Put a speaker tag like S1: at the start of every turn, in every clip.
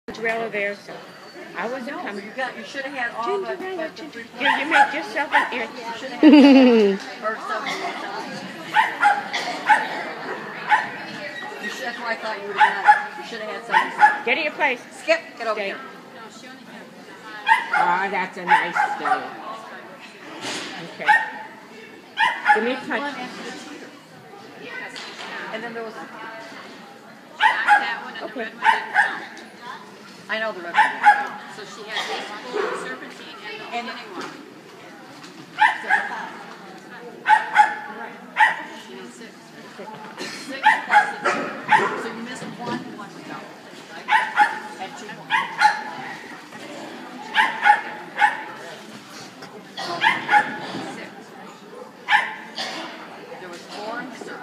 S1: Mozzarella there, so I wasn't coming.
S2: You should have had all the three.
S1: You made yourself an inch.
S2: You should have had that's why I thought you would have done it. You should have had something.
S1: Get to your place.
S2: Skip, get over here.
S1: Oh, that's a nice day. Okay. Give me a touch.
S2: And then there was
S3: that one and
S1: okay.
S3: the red one didn't count.
S2: I know the red one.
S3: So she had baseball, serpentine, and the beginning one. She had six. Six plus the two. So you missed one would go. Right? And 2 points. Six. There was 4 in the circle.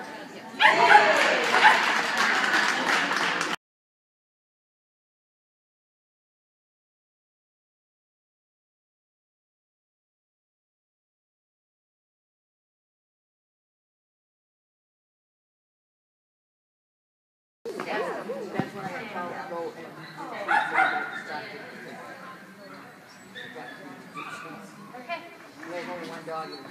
S1: That's when I go and
S3: Okay.
S1: there's only one dog in the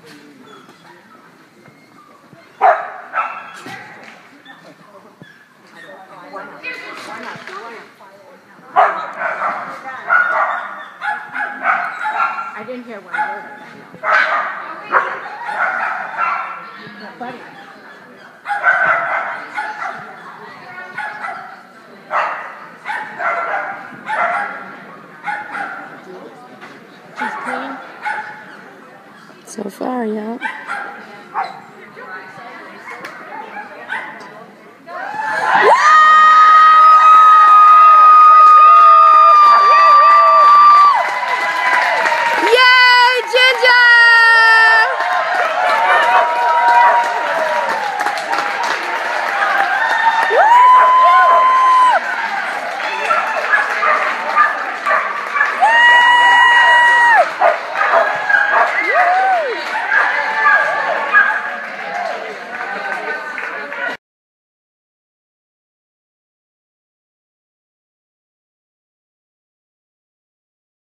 S1: I didn't hear one word. Buddy.
S4: So far, yeah.